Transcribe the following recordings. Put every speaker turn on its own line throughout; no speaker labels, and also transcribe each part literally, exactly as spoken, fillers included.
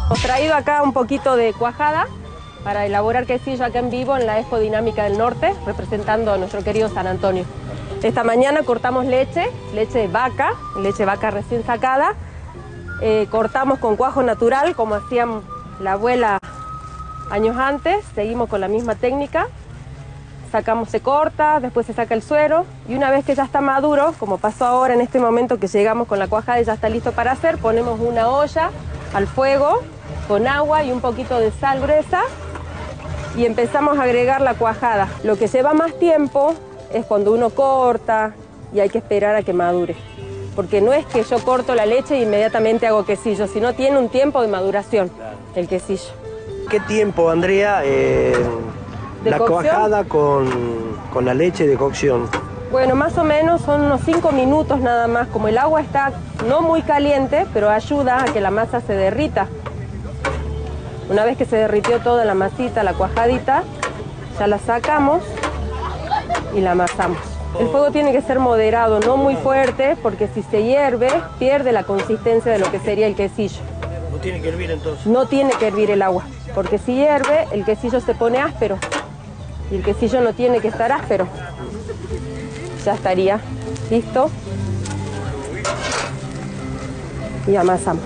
Hemos traído acá un poquito de cuajada para elaborar quesillo acá en vivo en la Expo Dinámica del Norte, representando a nuestro querido San Antonio. Esta mañana cortamos leche, leche de vaca, leche de vaca recién sacada. Eh, cortamos con cuajo natural, como hacían la abuela años antes. Seguimos con la misma técnica. Sacamos, se corta, después se saca el suero. Y una vez que ya está maduro, como pasó ahora en este momento que llegamos con la cuajada y ya está listo para hacer, ponemos una olla al fuego con agua y un poquito de sal gruesa y empezamos a agregar la cuajada. Lo que lleva más tiempo es cuando uno corta y hay que esperar a que madure. Porque no es que yo corto la leche e inmediatamente hago quesillo, sino tiene un tiempo de maduración el quesillo.
¿Qué tiempo, Andrea, eh, la cocción? Cuajada con, con la leche de cocción?
Bueno, más o menos son unos cinco minutos nada más. Como el agua está no muy caliente, pero ayuda a que la masa se derrita. Una vez que se derritió toda la masita, la cuajadita, ya la sacamos y la amasamos. El fuego tiene que ser moderado, no muy fuerte, porque si se hierve, pierde la consistencia de lo que sería el quesillo.
¿No tiene que hervir entonces?
No tiene que hervir el agua, porque si hierve, el quesillo se pone áspero. Y el quesillo no tiene que estar áspero. Ya estaría listo. Y amasamos.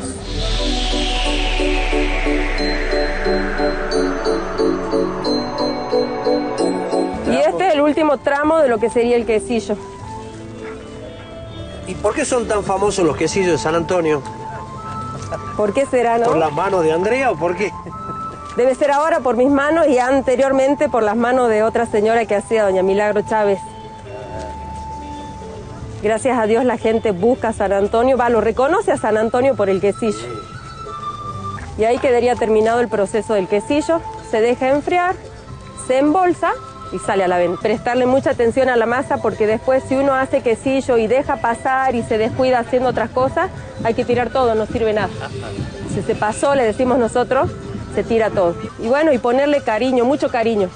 Y este es el último tramo de lo que sería el quesillo.
¿Y por qué son tan famosos los quesillos de San Antonio?
¿Por qué será, no?
¿Por las manos de Andrea o por qué?
Debe ser ahora por mis manos y anteriormente por las manos de otra señora que hacía, doña Milagro Chávez. Gracias a Dios la gente busca a San Antonio, va, lo reconoce a San Antonio por el quesillo. Y ahí quedaría terminado el proceso del quesillo. Se deja enfriar, se embolsa y sale a la venta. Prestarle mucha atención a la masa porque después si uno hace quesillo y deja pasar y se descuida haciendo otras cosas, hay que tirar todo, no sirve nada. Si se pasó, le decimos nosotros, se tira todo. Y bueno, y ponerle cariño, mucho cariño.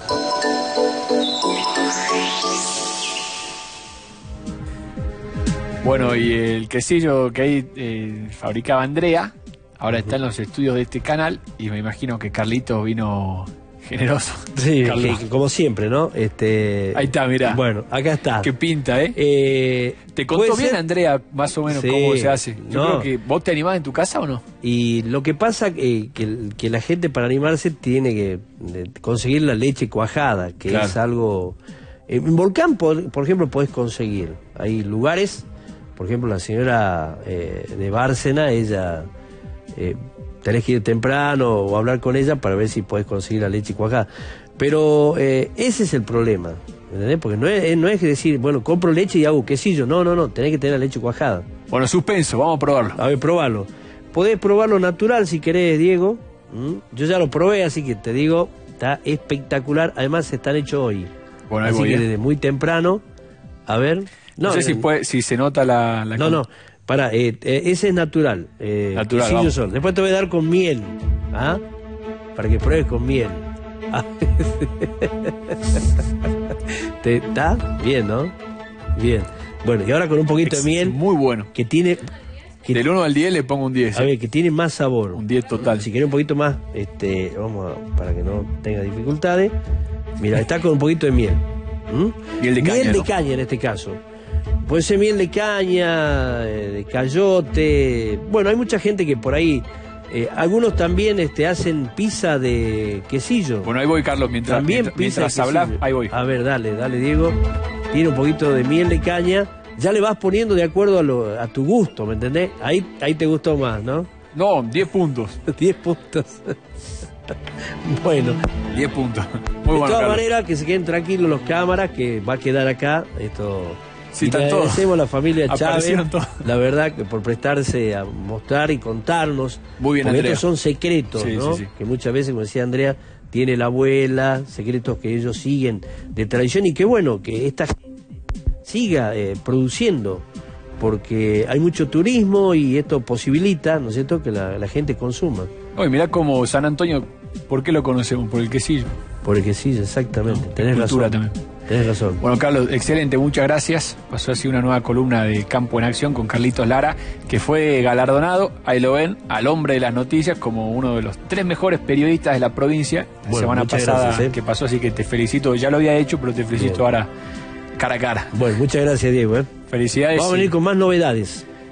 Bueno, y el quesillo que ahí eh, fabricaba Andrea, ahora está en los estudios de este canal y me imagino que Carlito vino generoso.
Sí, que, como siempre, ¿no? Este,
ahí está, mirá.
Bueno, acá está.
Qué pinta, ¿eh?
eh
¿Te contó bien,
ser?
Andrea, más o menos, sí, cómo se hace? Yo no. creo que vos te animás en tu casa o no.
Y lo que pasa eh, que, que la gente para animarse tiene que de, conseguir la leche cuajada, que claro. es algo... En Volcán, por, por ejemplo, podés conseguir. Hay lugares, por ejemplo, la señora eh, de Bárcena, ella... Eh, tenés que ir temprano o hablar con ella para ver si podés conseguir la leche cuajada. Pero eh, ese es el problema, ¿entendés? Porque no es, no es decir, bueno, compro leche y hago quesillo. No, no, no, tenés que tener la leche cuajada.
Bueno, suspenso, vamos a probarlo.
A ver, probalo. Podés probarlo natural si querés, Diego. ¿Mm? Yo ya lo probé, así que te digo, está espectacular. Además, están hechos hoy.
Bueno, ahí
así
voy,
que
¿eh?
desde muy temprano, a ver...
No, no sé eh, si, puede, si se nota la... la
no, no. Para, eh, eh, ese es natural. Eh,
natural,
son. Después te voy a dar con miel. ¿Ah? Para que pruebes con miel. ¿Te, ¿Está? Bien, ¿no? Bien. Bueno, y ahora con un poquito
es
de miel.
Muy bueno.
Que tiene... Que
Del uno al diez le pongo un diez.
A ver, que tiene más sabor.
Un diez total.
Si querés un poquito más, este, vamos a, para que no tenga dificultades. Mira, está con un poquito de miel. ¿Mm?
Miel de caña,
Miel de
¿no?
caña en este caso. Puede ser miel de caña, de cayote. Bueno, hay mucha gente que por ahí... Eh, algunos también este, hacen pizza de quesillo.
Bueno, ahí voy, Carlos, mientras,
también
mientras,
pizza
mientras hablas, ahí voy.
A ver, dale, dale, Diego. Tiene un poquito de miel de caña. Ya le vas poniendo de acuerdo a, lo, a tu gusto, ¿me entendés? Ahí, ahí te gustó más, ¿no?
No, diez puntos.
diez puntos. Bueno.
diez puntos. Muy
de
bueno,
todas
Carlos.
maneras, que se queden tranquilos los cámaras, que va a quedar acá esto...
Sí,
y le agradecemos a la familia Chávez, la verdad, que por prestarse a mostrar y contarnos.
Muy bien,
porque
Andrea.
estos son secretos,
sí,
¿no?
Sí, sí.
Que muchas veces, como decía Andrea, tiene la abuela, secretos que ellos siguen de tradición, y qué bueno que esta siga eh, produciendo, porque hay mucho turismo y esto posibilita, ¿no es cierto?, que la, la gente consuma.
Oye, mirá cómo San Antonio, ¿por qué lo conocemos? Por el quesillo.
Por el quesillo, exactamente.
No,
tenés
cultura
razón.
También.
Tenés razón.
Bueno, Carlos, excelente, muchas gracias. Pasó así una nueva columna de Campo en Acción con Carlitos Lara, que fue galardonado, ahí lo ven, al hombre de las noticias, como uno de los tres mejores periodistas de la provincia. La bueno, semana pasada gracias, ¿eh? que pasó, así que te felicito. Ya lo había hecho, pero te felicito Bien. ahora cara a cara.
Bueno, muchas gracias, Diego. ¿eh?
Felicidades.
Vamos a venir con más novedades.